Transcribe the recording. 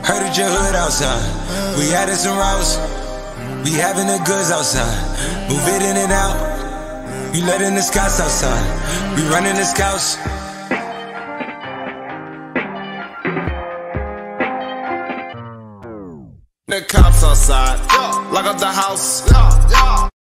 Heard at your hood outside. We added some routes. We having the goods outside. Move it in and out. You letting the scouts outside. We running the scouts. The cops outside. Lock up the house.